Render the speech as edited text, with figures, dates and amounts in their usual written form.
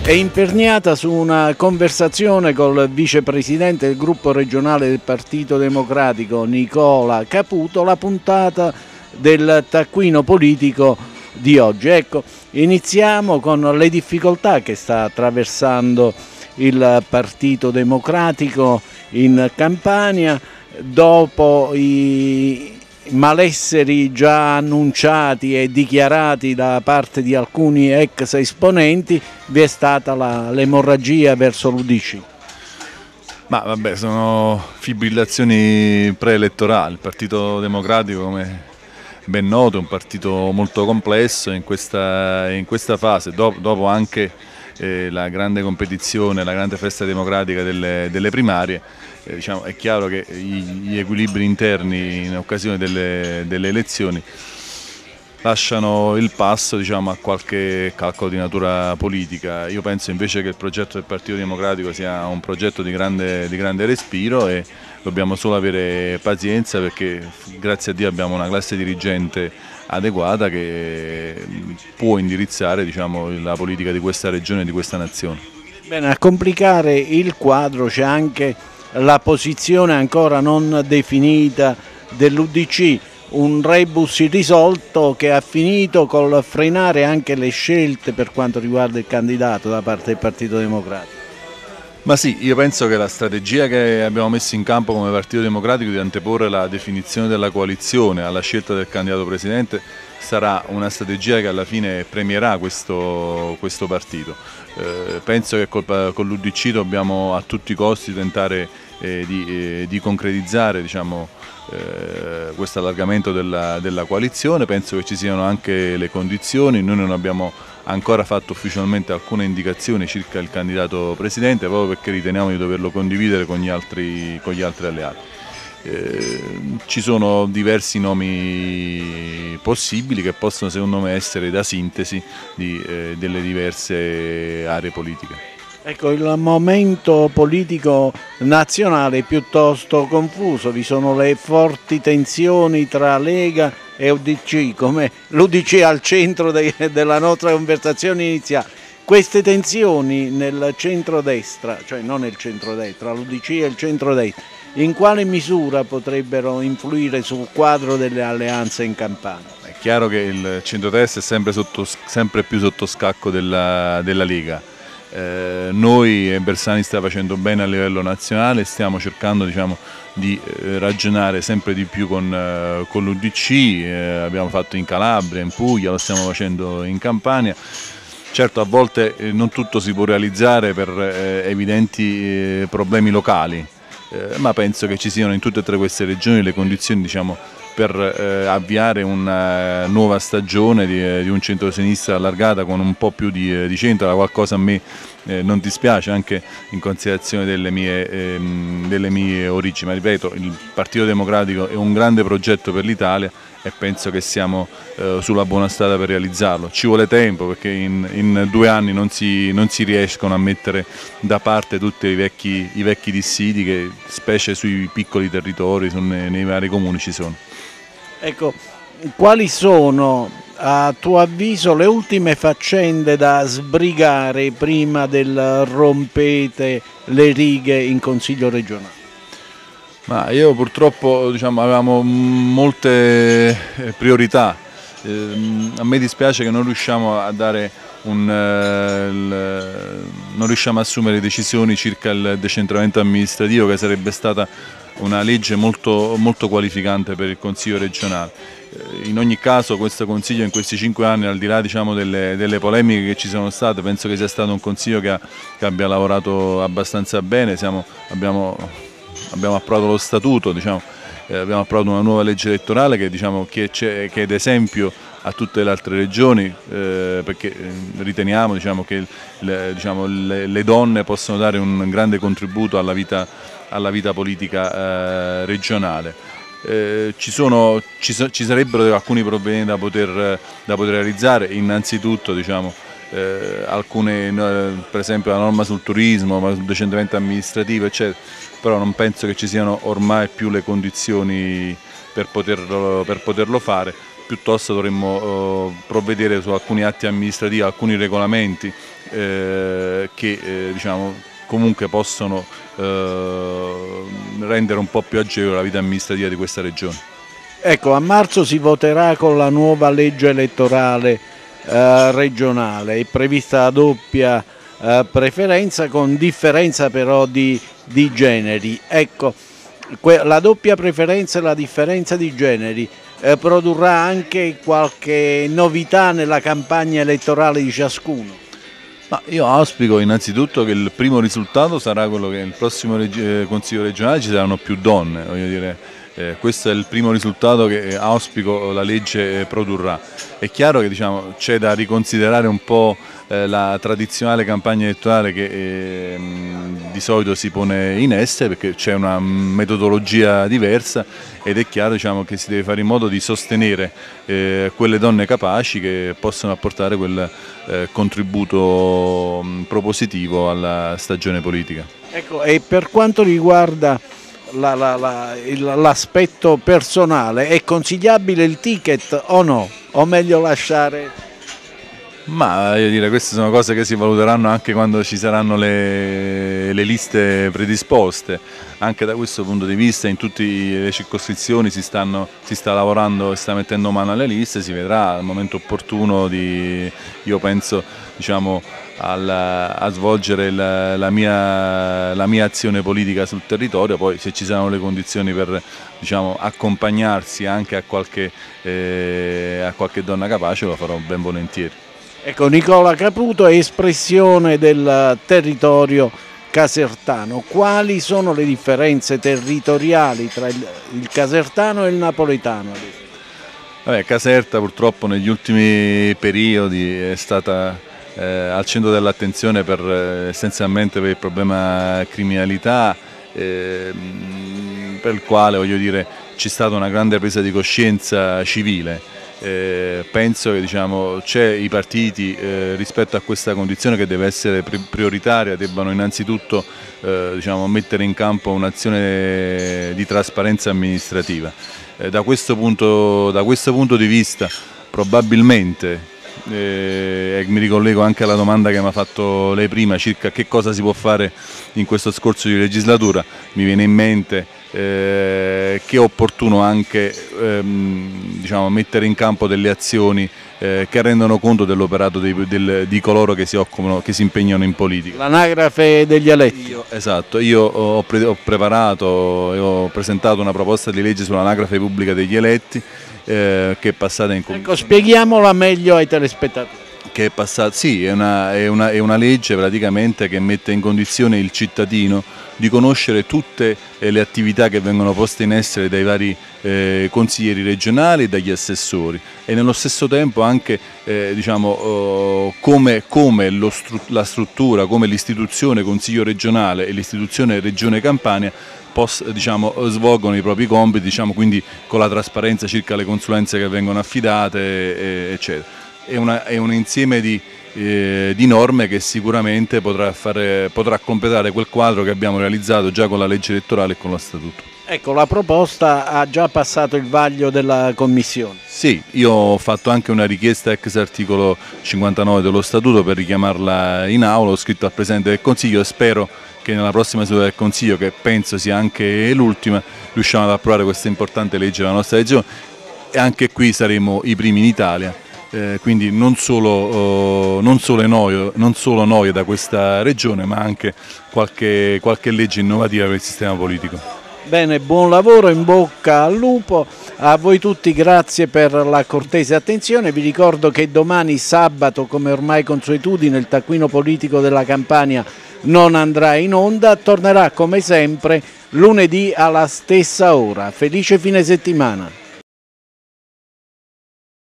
è imperniata su una conversazione col vicepresidente del gruppo regionale del Partito Democratico Nicola Caputo, la puntata del taccuino politico di oggi. Ecco, iniziamo con le difficoltà che sta attraversando il Partito Democratico in Campania dopo i malesseri già annunciati e dichiarati da parte di alcuni ex esponenti. Vi è stata l'emorragia verso l'UDC. Ma vabbè, sono fibrillazioni preelettorali. Il Partito Democratico, come ben noto, è un partito molto complesso in questa fase, dopo anche la grande competizione, la grande festa democratica delle primarie. Diciamo, è chiaro che gli equilibri interni in occasione delle elezioni lasciano il passo, diciamo, a qualche calcolo di natura politica. Io penso invece che il progetto del Partito Democratico sia un progetto di grande respiro e dobbiamo solo avere pazienza, perché grazie a Dio abbiamo una classe dirigente adeguata che può indirizzare, diciamo, la politica di questa regione e di questa nazione. Bene, a complicare il quadro c'è anche la posizione ancora non definita dell'UDC, un rebus irrisolto che ha finito col frenare anche le scelte per quanto riguarda il candidato da parte del Partito Democratico. Ma sì, io penso che la strategia che abbiamo messo in campo come Partito Democratico di anteporre la definizione della coalizione alla scelta del candidato presidente sarà una strategia che alla fine premierà questo partito. Penso che con l'UDC dobbiamo a tutti i costi tentare di concretizzare, diciamo, questo allargamento della coalizione. Penso che ci siano anche le condizioni. Noi non abbiamo ancora fatto ufficialmente alcune indicazioni circa il candidato presidente, proprio perché riteniamo di doverlo condividere con gli altri alleati. Ci sono diversi nomi possibili che possono, secondo me, essere da sintesi delle diverse aree politiche. Ecco, il momento politico nazionale è piuttosto confuso, vi sono le forti tensioni tra Lega e UDC, come l'UDC al centro della nostra conversazione iniziale. Queste tensioni nel centrodestra, cioè non nel centrodestra, l'UDC e il centrodestra, in quale misura potrebbero influire sul quadro delle alleanze in Campania? È chiaro che il centrodestra è sempre più sotto scacco della Lega. Noi, Bersani sta facendo bene a livello nazionale, stiamo cercando, diciamo, di ragionare sempre di più con l'UDC, abbiamo fatto in Calabria, in Puglia, lo stiamo facendo in Campania. Certo, a volte non tutto si può realizzare per evidenti problemi locali, ma penso che ci siano in tutte e tre queste regioni le condizioni, diciamo, per avviare una nuova stagione di un centro-sinistra allargata con un po' più di centro, qualcosa a me non dispiace, anche in considerazione delle mie origini. Ma ripeto, il Partito Democratico è un grande progetto per l'Italia e penso che siamo sulla buona strada per realizzarlo. Ci vuole tempo, perché in 2 anni non si riescono a mettere da parte tutti i vecchi dissidi che, specie sui piccoli territori, nei vari comuni, ci sono. Ecco, quali sono a tuo avviso le ultime faccende da sbrigare prima del rompete le righe in Consiglio regionale? Ma io purtroppo, diciamo, avevamo molte priorità. A me dispiace che non riusciamo a dare non riusciamo a assumere decisioni circa il decentramento amministrativo, che sarebbe stata una legge molto qualificante per il Consiglio regionale. In ogni caso questo Consiglio in questi 5 anni, al di là, diciamo, delle polemiche che ci sono state, penso che sia stato un Consiglio che abbia lavorato abbastanza bene. Abbiamo approvato lo statuto, diciamo, abbiamo approvato una nuova legge elettorale che, diciamo, che è d'esempio a tutte le altre regioni, perché riteniamo, diciamo, che le donne possono dare un grande contributo alla vita politica regionale. Ci sarebbero alcuni provvedimenti da poter realizzare. Innanzitutto, diciamo, alcune, per esempio la norma sul turismo, sul decentramento amministrativo, eccetera, però non penso che ci siano ormai più le condizioni per poterlo fare. piuttosto dovremmo provvedere su alcuni atti amministrativi, alcuni regolamenti che diciamo, comunque possono rendere un po' più agevole la vita amministrativa di questa regione. Ecco, a marzo si voterà con la nuova legge elettorale regionale, è prevista la doppia preferenza con differenza però di generi. Ecco, la doppia preferenza e la differenza di generi produrrà anche qualche novità nella campagna elettorale di ciascuno? Ma io auspico innanzitutto che il primo risultato sarà quello che nel prossimo Consiglio regionale ci saranno più donne, voglio dire. Questo è il primo risultato che auspico la legge produrrà. È chiaro che diciamo, c'è da riconsiderare un po' la tradizionale campagna elettorale che di solito si pone in essere, perché c'è una metodologia diversa ed è chiaro diciamo, che si deve fare in modo di sostenere quelle donne capaci che possono apportare quel contributo propositivo alla stagione politica. Ecco, e per quanto riguarda l'aspetto personale, è consigliabile il ticket o no? O meglio lasciare? Ma voglio dire, queste sono cose che si valuteranno anche quando ci saranno le liste predisposte. Anche da questo punto di vista in tutte le circoscrizioni si sta lavorando e sta mettendo mano alle liste, si vedrà al momento opportuno io penso diciamo, a svolgere la mia azione politica sul territorio, poi se ci saranno le condizioni per diciamo, accompagnarsi anche a qualche donna capace lo farò ben volentieri. Ecco, Nicola Caputo è espressione del territorio casertano. Quali sono le differenze territoriali tra il casertano e il napoletano? Vabbè, Caserta purtroppo negli ultimi periodi è stata al centro dell'attenzione essenzialmente per il problema criminalità, per il quale voglio dire, c'è stata una grande presa di coscienza civile. Penso che diciamo, i partiti rispetto a questa condizione che deve essere prioritaria debbano innanzitutto diciamo, mettere in campo un'azione di trasparenza amministrativa. Da questo punto di vista probabilmente mi ricollego anche alla domanda che mi ha fatto lei prima circa che cosa si può fare in questo scorcio di legislatura, mi viene in mente che è opportuno anche diciamo, mettere in campo delle azioni che rendono conto dell'operato di coloro che si occupano, che si impegnano in politica. L'anagrafe degli eletti. Esatto, io ho preparato e ho presentato una proposta di legge sull'anagrafe pubblica degli eletti che è passata in commissione. Ecco, spieghiamola meglio ai telespettatori. Che è passata, sì, è una legge praticamente che mette in condizione il cittadino di conoscere tutte le attività che vengono poste in essere dai vari consiglieri regionali e dagli assessori e nello stesso tempo anche diciamo, come la struttura, come l'istituzione Consiglio regionale e l'istituzione Regione Campania diciamo, svolgono i propri compiti, diciamo, quindi con la trasparenza circa le consulenze che vengono affidate, eccetera. È un insieme di norme che sicuramente potrà completare quel quadro che abbiamo realizzato già con la legge elettorale e con lo statuto. Ecco, la proposta ha già passato il vaglio della Commissione. Sì, io ho fatto anche una richiesta ex articolo 59 dello statuto per richiamarla in aula, ho scritto al Presidente del Consiglio e spero che nella prossima seduta del Consiglio, che penso sia anche l'ultima, riusciamo ad approvare questa importante legge della nostra regione e anche qui saremo i primi in Italia. Quindi non solo noi da questa regione, ma anche qualche legge innovativa per il sistema politico. Bene, buon lavoro, in bocca al lupo, a voi tutti grazie per la cortese attenzione, vi ricordo che domani sabato, come ormai consuetudine, il taccuino politico della Campania non andrà in onda, tornerà come sempre lunedì alla stessa ora. Felice fine settimana!